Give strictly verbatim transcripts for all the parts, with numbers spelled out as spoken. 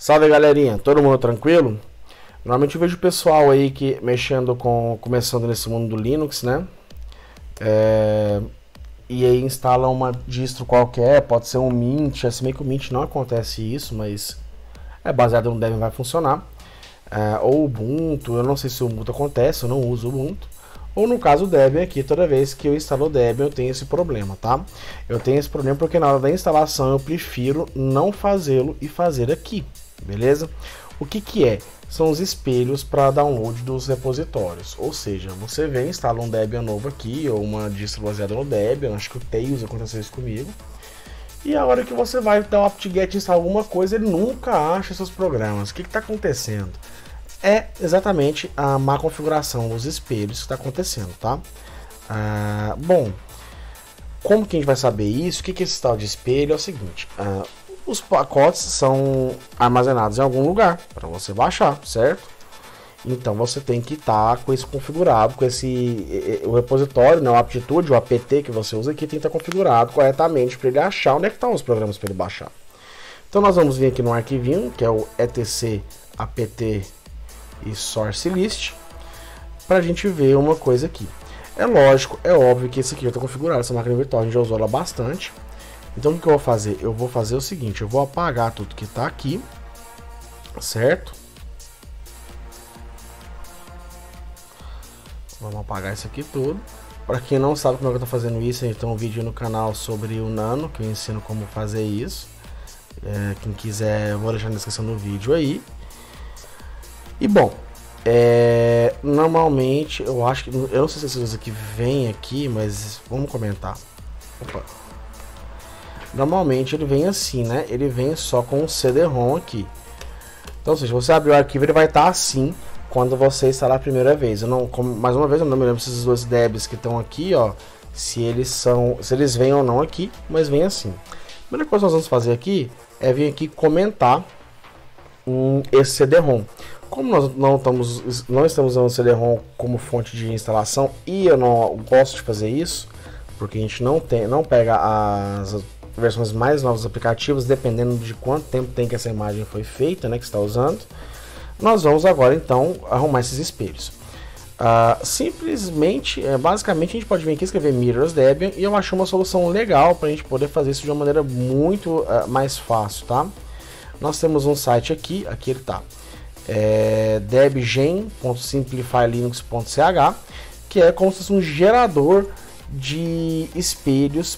Salve, galerinha, todo mundo tranquilo? Normalmente eu vejo o pessoal aí que mexendo com, começando nesse mundo do Linux, né? É, e aí instala uma distro qualquer, pode ser um Mint, assim meio que o Mint não acontece isso, mas é baseado no Debian, vai funcionar. É, ou Ubuntu, eu não sei se o Ubuntu acontece, eu não uso o Ubuntu. Ou no caso o Debian aqui, toda vez que eu instalo o Debian eu tenho esse problema, tá? Eu tenho esse problema porque na hora da instalação eu prefiro não fazê-lo e fazer aqui, beleza? O que que é? São os espelhos para download dos repositórios, ou seja, você vem, instala um Debian novo aqui, ou uma distro baseada no Debian, acho que o Tails aconteceu isso comigo, e a hora que você vai dar o apt-get e instalar alguma coisa, ele nunca acha seus programas. O que está acontecendo? É exatamente a má configuração dos espelhos que está acontecendo, tá? Ah, bom, como que a gente vai saber isso? O que que é esse tal de espelho? É o seguinte, ah, os pacotes são armazenados em algum lugar para você baixar, certo? Então você tem que estar tá com isso configurado, com esse o repositório, né, o aptitude, o apt que você usa aqui tem que estar tá configurado corretamente para ele achar onde é que estão os programas para ele baixar. Então nós vamos vir aqui no arquivinho, que é o etc apt e source list, para a gente ver uma coisa aqui. É lógico, é óbvio que esse aqui já está configurado, essa máquina virtual a gente já usou ela bastante. Então o que eu vou fazer? Eu vou fazer o seguinte, eu vou apagar tudo que está aqui, certo? Vamos apagar isso aqui tudo. Para quem não sabe como é que eu estou fazendo isso, a gente tem um vídeo no canal sobre o Nano, que eu ensino como fazer isso. É, quem quiser, eu vou deixar na descrição do vídeo aí. E bom, é, normalmente, eu acho que, eu não sei se esses aqui vem aqui, mas vamos comentar. Opa. Normalmente ele vem assim, né? Ele vem só com o C D ROM aqui. Então, se você abrir o arquivo, ele vai estar assim quando você instalar a primeira vez. Eu não, como, mais uma vez, eu não me lembro se esses dois Debs que estão aqui, ó, se eles são, se eles vêm ou não aqui, mas vem assim. A primeira coisa que nós vamos fazer aqui é vir aqui comentar um, esse C D ROM. Como nós não estamos, não estamos usando o C D ROM como fonte de instalação e eu não gosto de fazer isso, porque a gente não tem, não pega as versões mais novas dos aplicativos, dependendo de quanto tempo tem que essa imagem foi feita, né, que está usando. Nós vamos agora então arrumar esses espelhos. Uh, simplesmente, é, basicamente a gente pode vir aqui escrever Mirrors Debian e eu achei uma solução legal para a gente poder fazer isso de uma maneira muito uh, mais fácil, tá? Nós temos um site aqui, aqui ele tá, é debgen ponto simplify linux ponto c h, que é como se fosse um gerador de espelhos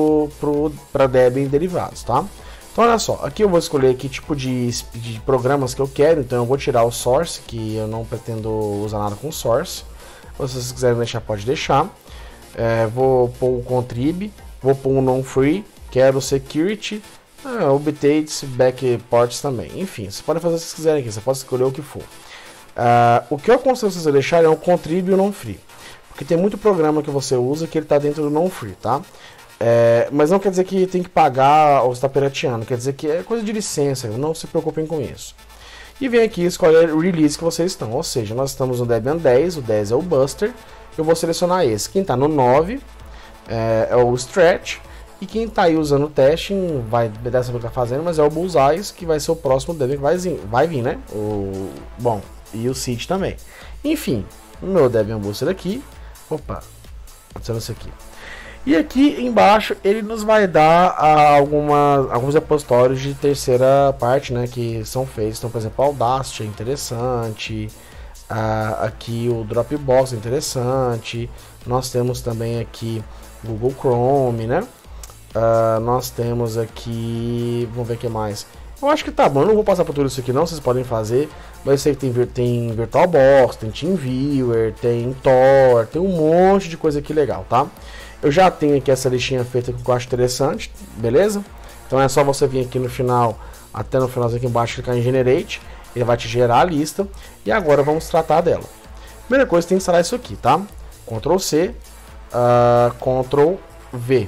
para Debian derivados, tá? Então olha só, aqui eu vou escolher que tipo de, de programas que eu quero, então eu vou tirar o source, que eu não pretendo usar nada com source. Se vocês quiserem deixar, pode deixar. É, vou pôr o contrib, vou pôr um non-free, quero security, ah, updates, backports também. Enfim, vocês podem fazer o que vocês quiserem aqui, você pode escolher o que for. Uh, o que eu aconselho vocês a deixar é o contrib e o non-free. Porque tem muito programa que você usa que ele está dentro do non-free, tá? É, mas não quer dizer que tem que pagar ou está pirateando, quer dizer que é coisa de licença, não se preocupem com isso. E vem aqui escolher o release que vocês estão, ou seja, nós estamos no Debian dez, o dez é o Buster, eu vou selecionar esse. Quem está no nove é, é o Stretch, e quem está aí usando o testing vai dessa que está fazendo, mas é o Bullseyes, que vai ser o próximo Debian que vai, vai vir, né? O, bom, e o Seed também. Enfim, o meu Debian Booster aqui. Opa, adicionando isso aqui. E aqui embaixo ele nos vai dar uh, algumas, alguns repositórios de terceira parte, né, que são feitos. Então, por exemplo, Audacity é interessante. Uh, aqui o Dropbox é interessante. Nós temos também aqui Google Chrome, né? Uh, nós temos aqui, vamos ver o que mais. Eu acho que tá bom, eu não vou passar por tudo isso aqui não, vocês podem fazer. Mas eu sei que tem, tem VirtualBox, tem TeamViewer, tem Tor, tem um monte de coisa aqui legal, tá? Eu já tenho aqui essa listinha feita que eu acho interessante, beleza? Então é só você vir aqui no final, até no finalzinho aqui embaixo, clicar em Generate, ele vai te gerar a lista. E agora vamos tratar dela. Primeira coisa, tem que instalar isso aqui, tá? control C, uh, control V.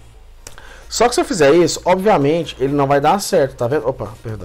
Só que se eu fizer isso, obviamente, ele não vai dar certo, tá vendo? Opa, perdão.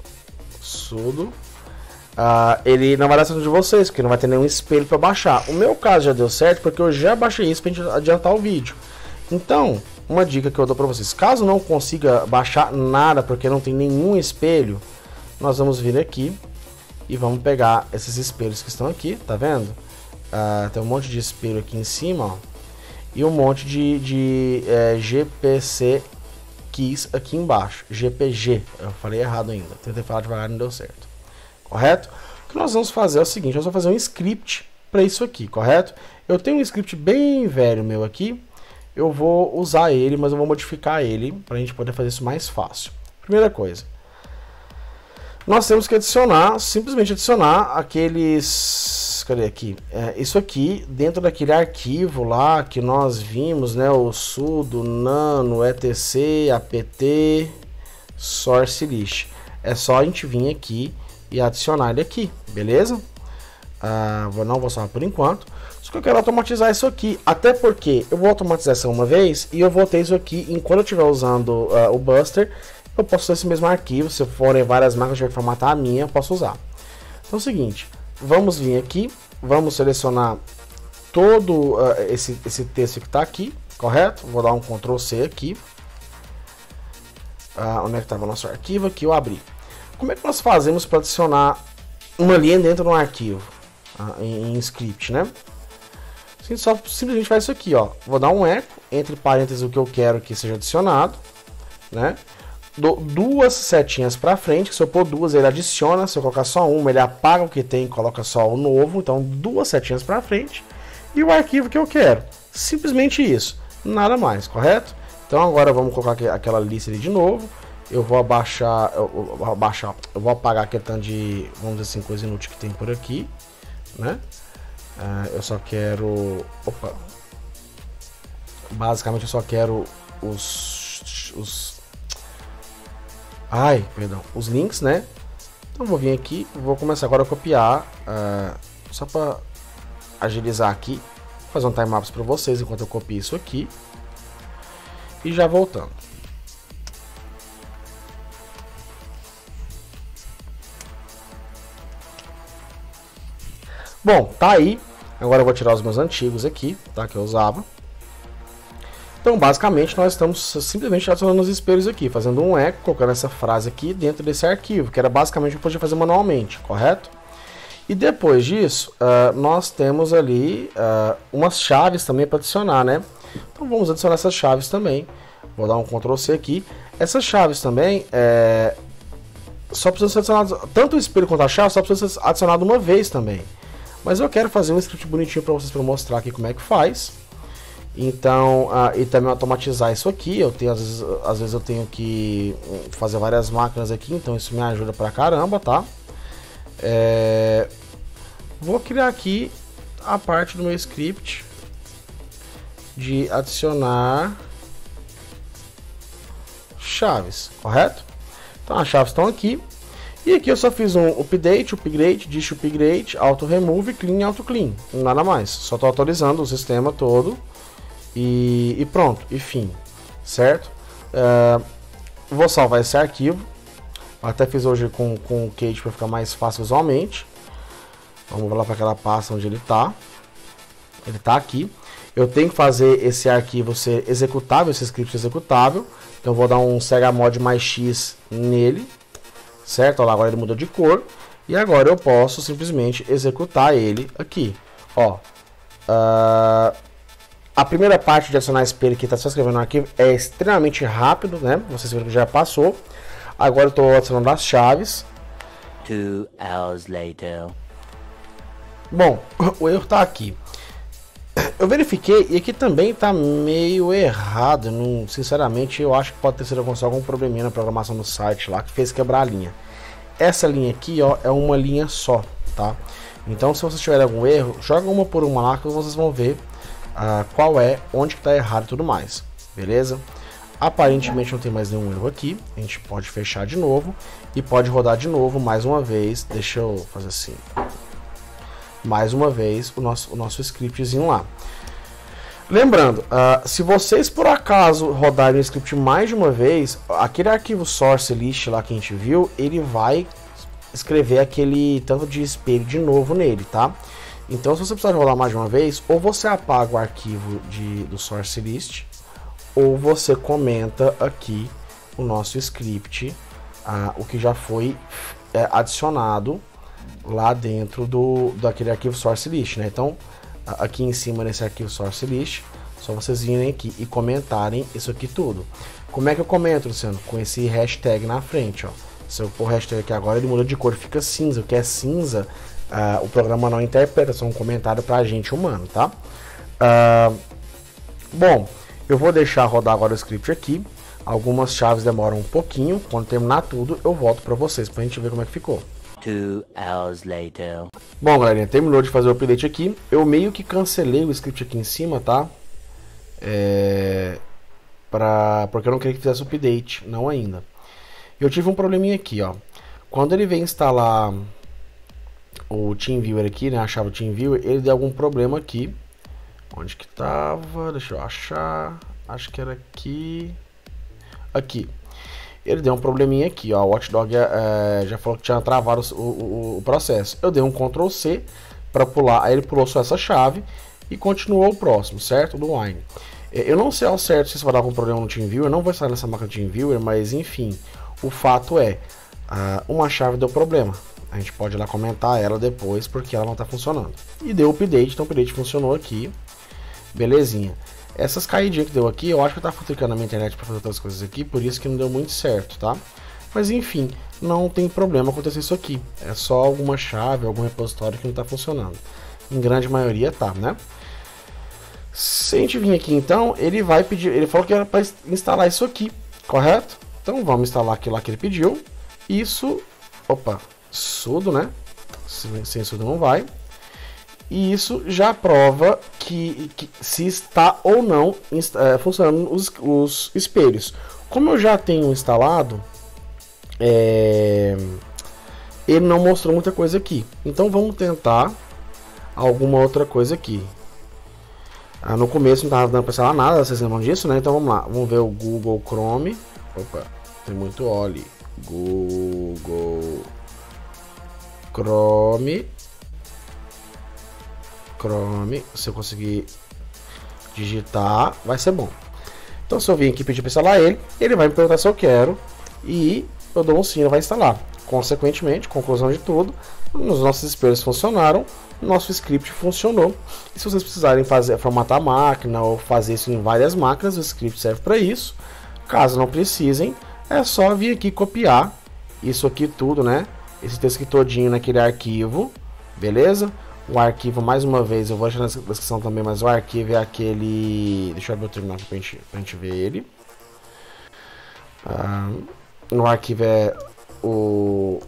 Sudo. Uh, ele não vai dar certo de vocês, porque não vai ter nenhum espelho para baixar. O meu caso já deu certo, porque eu já baixei isso para gente adiantar o vídeo. Então, uma dica que eu dou para vocês. Caso não consiga baixar nada, porque não tem nenhum espelho, nós vamos vir aqui e vamos pegar esses espelhos que estão aqui, tá vendo? Uh, tem um monte de espelho aqui em cima, ó, e um monte de, de é, G P C Keys aqui embaixo, G P G, eu falei errado ainda, tentei falar devagar e não deu certo, correto? O que nós vamos fazer é o seguinte, nós vamos fazer um script para isso aqui, correto? Eu tenho um script bem velho meu aqui, eu vou usar ele, mas eu vou modificar ele para a gente poder fazer isso mais fácil. Primeira coisa, nós temos que adicionar, simplesmente adicionar aqueles, cadê aqui? É, isso aqui dentro daquele arquivo lá que nós vimos, né? O sudo nano etc apt source list. É só a gente vir aqui e adicionar ele aqui, beleza? Ah, vou, não vou salvar por enquanto. Só que eu quero automatizar isso aqui, até porque eu vou automatizar isso uma vez e eu vou ter isso aqui enquanto eu estiver usando uh, o Buster. Eu posso usar esse mesmo arquivo, se forem várias máquinas eu tiver que formatar a minha, eu posso usar. Então é o seguinte, vamos vir aqui, vamos selecionar todo uh, esse, esse texto que está aqui, correto? Vou dar um control C aqui. Uh, onde é que estava o nosso arquivo? Aqui eu abri. Como é que nós fazemos para adicionar uma linha dentro de um arquivo? Uh, em, em script, né? A gente só simplesmente faz isso aqui, ó. Vou dar um eco, entre parênteses o que eu quero que seja adicionado, né? Dou duas setinhas para frente, que se eu pôr duas ele adiciona, se eu colocar só uma ele apaga o que tem e coloca só o novo, então duas setinhas para frente e o arquivo que eu quero, simplesmente isso, nada mais, correto? Então agora vamos colocar aqui, aquela lista ali de novo, eu vou abaixar, eu vou abaixar, eu vou apagar aquele tanto de, vamos dizer assim, coisa inútil que tem por aqui, né? Uh, eu só quero, opa, basicamente eu só quero os, os Ai, perdão, os links, né? Então vou vir aqui, vou começar agora a copiar, uh, só para agilizar aqui, fazer um time-lapse para vocês enquanto eu copio isso aqui. E já voltando. Bom, tá aí. Agora eu vou tirar os meus antigos aqui, tá? Que eu usava. Então, basicamente, nós estamos simplesmente adicionando os espelhos aqui, fazendo um eco, colocando essa frase aqui dentro desse arquivo, que era basicamente o que eu podia fazer manualmente, correto? E depois disso, uh, nós temos ali uh, umas chaves também para adicionar, né? Então, vamos adicionar essas chaves também. Vou dar um control C aqui. Essas chaves também, é... só precisam ser adicionadas, tanto o espelho quanto a chave, só precisa ser adicionado uma vez também. Mas eu quero fazer um script bonitinho para vocês, para mostrar aqui como é que faz. Então, uh, e também automatizar isso aqui, eu tenho, às vezes, às vezes eu tenho que fazer várias máquinas aqui, então isso me ajuda pra caramba, tá? É, vou criar aqui a parte do meu script de adicionar chaves, correto? Então as chaves estão aqui, e aqui eu só fiz um update, upgrade, dish upgrade, auto remove, clean, auto clean, nada mais, só estou atualizando o sistema todo. E, e pronto, e fim, certo? Uh, vou salvar esse arquivo. Até fiz hoje com, com o Kate para ficar mais fácil visualmente. Vamos lá para aquela pasta onde ele está. Ele está aqui. Eu tenho que fazer esse arquivo ser executável, esse script executável. Então vou dar um chmod mais x nele, certo? Olha lá, agora ele mudou de cor. E agora eu posso simplesmente executar ele aqui. Ó. Uh, A primeira parte de adicionar espelho que está só escrevendo no arquivo é extremamente rápido, né? Vocês viram que já passou. Agora eu estou adicionando as chaves. Two hours later. Bom, o erro está aqui. Eu verifiquei e aqui também está meio errado. Não, sinceramente, eu acho que pode ter sido algum probleminha na programação do site lá que fez quebrar a linha. Essa linha aqui, ó, é uma linha só, tá? Então, se vocês tiverem algum erro, joga uma por uma lá que vocês vão ver. Uh, qual é, onde que tá errado e tudo mais, beleza? Aparentemente não tem mais nenhum erro aqui, a gente pode fechar de novo e pode rodar de novo mais uma vez, deixa eu fazer assim, mais uma vez o nosso, o nosso scriptzinho lá. Lembrando, uh, se vocês por acaso rodarem o script mais de uma vez, aquele arquivo source list lá que a gente viu, ele vai escrever aquele tanto de espelho de novo nele, tá? Então, se você precisar rolar mais de uma vez, ou você apaga o arquivo de, do source list, ou você comenta aqui o nosso script, ah, o que já foi é, adicionado lá dentro do, daquele arquivo source list, né? Então, aqui em cima nesse arquivo source list, só vocês virem aqui e comentarem isso aqui tudo. Como é que eu comento, Luciano? Com esse hashtag na frente, ó. Se eu pôr o hashtag aqui agora, ele muda de cor, fica cinza. O que é cinza, uh, o programa não interpreta, só um comentário pra gente humano, tá? Uh, bom, eu vou deixar rodar agora o script aqui. Algumas chaves demoram um pouquinho. Quando terminar tudo, eu volto pra vocês, pra gente ver como é que ficou. Two hours later. Bom, galerinha, terminou de fazer o update aqui. Eu meio que cancelei o script aqui em cima, tá? É... Pra... Porque eu não queria que fizesse o update, não ainda. Eu tive um probleminha aqui, ó. Quando ele vem instalar o TeamViewer aqui, né? A chave TeamViewer, ele deu algum problema aqui. Onde que tava? Deixa eu achar. Acho que era aqui. Aqui. Ele deu um probleminha aqui, ó. O Watchdog é, já falou que tinha travado o, o, o processo. Eu dei um control C para pular. Aí ele pulou só essa chave e continuou o próximo, certo? Do Wine. Eu não sei ao certo se isso vai dar algum problema no TeamViewer. Eu não vou instalar nessa máquina TeamViewer, mas enfim. O fato é, uh, uma chave deu problema. A gente pode ir lá comentar ela depois, porque ela não está funcionando. E deu update, então o update funcionou aqui. Belezinha. Essas caidinhas que deu aqui, eu acho que eu estava futricando na minha internet para fazer outras coisas aqui, por isso que não deu muito certo, tá? Mas enfim, não tem problema acontecer isso aqui. É só alguma chave, algum repositório que não está funcionando. Em grande maioria tá, né? Se a gente vir aqui então, ele vai pedir, ele falou que era para instalar isso aqui, correto? Então vamos instalar aquilo lá que ele pediu. Isso, opa, sudo, né? Sem, sem sudo não vai. E isso já prova que, que se está ou não é, funcionando os, os espelhos. Como eu já tenho instalado, é, ele não mostrou muita coisa aqui. Então vamos tentar alguma outra coisa aqui. Ah, no começo não estava dando para instalar nada, vocês lembram disso, né? Então vamos lá, vamos ver o Google Chrome. Opa, tem muito O ali. Google Chrome. Chrome, se eu conseguir digitar, vai ser bom. Então se eu vir aqui pedir para instalar ele, ele vai me perguntar se eu quero e eu dou um sim, ele vai instalar. Consequentemente, conclusão de tudo, os nossos espelhos funcionaram, nosso script funcionou. E se vocês precisarem fazer, formatar a máquina ou fazer isso em várias máquinas, o script serve para isso. Caso não precisem, é só vir aqui copiar isso aqui tudo, né? Esse texto aqui todinho naquele arquivo, beleza? O arquivo, mais uma vez, eu vou deixar na descrição também, mas o arquivo é aquele... Deixa eu abrir o terminal aqui pra gente, pra gente ver ele. Ah, o arquivo é o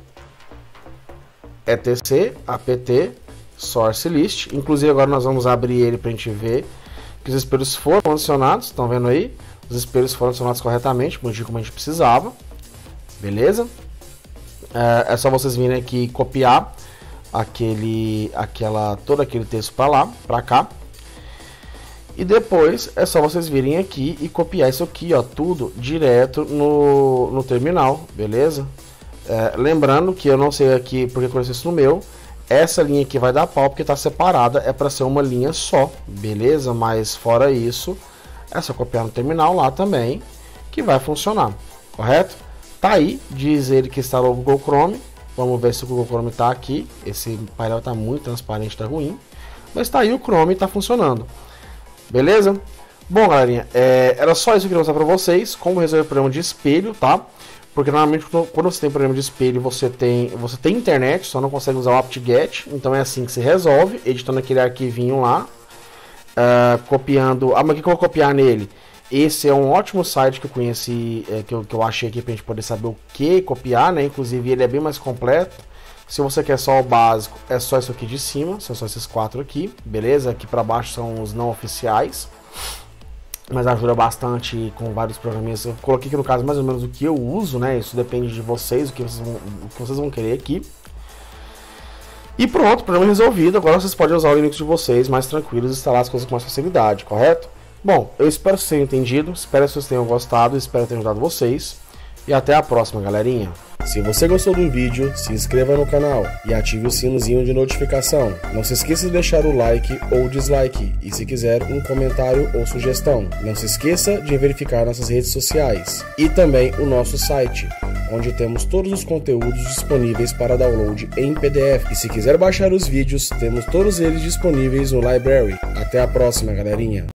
etc apt source list. Inclusive agora nós vamos abrir ele pra gente ver que os espelhos foram adicionados, estão vendo aí? Os espelhos foram adicionados corretamente, como a gente precisava. Beleza? É, é só vocês virem aqui e copiar aquele, aquela, todo aquele texto para lá, para cá. E depois é só vocês virem aqui e copiar isso aqui, ó, tudo direto no, no terminal, beleza? É, lembrando que eu não sei aqui porque aconteceu isso no meu. Essa linha aqui vai dar pau porque está separada, é para ser uma linha só, beleza? Mas fora isso, é só copiar no terminal lá também, que vai funcionar, correto? Tá aí, diz ele que instalou o Google Chrome. Vamos ver se o Google Chrome está aqui. Esse painel está muito transparente, está ruim. Mas tá aí, o Chrome está funcionando. Beleza? Bom, galerinha, é, era só isso que eu queria mostrar para vocês. Como resolver o problema de espelho, tá? Porque normalmente quando você tem problema de espelho, você tem, você tem internet, só não consegue usar o apt-get. Então é assim que se resolve, editando aquele arquivinho lá. Uh, copiando... Ah, mas o que eu vou copiar nele? Esse é um ótimo site que eu conheci, é, que, eu, que eu achei aqui pra gente poder saber o que copiar, né? Inclusive ele é bem mais completo. Se você quer só o básico, é só isso aqui de cima, são só esses quatro aqui, beleza? Aqui pra baixo são os não oficiais, mas ajuda bastante com vários programinhas. Eu coloquei aqui no caso mais ou menos o que eu uso, né? Isso depende de vocês, o que vocês vão, o que vocês vão querer aqui. E pronto, problema resolvido. Agora vocês podem usar o Linux de vocês mais tranquilos e instalar as coisas com mais facilidade, correto? Bom, eu espero que vocês tenham entendido, espero que vocês tenham gostado, espero ter ajudado vocês. E até a próxima, galerinha. Se você gostou do vídeo, se inscreva no canal e ative o sinozinho de notificação. Não se esqueça de deixar o like ou dislike e, se quiser, um comentário ou sugestão. Não se esqueça de verificar nossas redes sociais e também o nosso site, onde temos todos os conteúdos disponíveis para download em P D F. E se quiser baixar os vídeos, temos todos eles disponíveis no Library. Até a próxima, galerinha!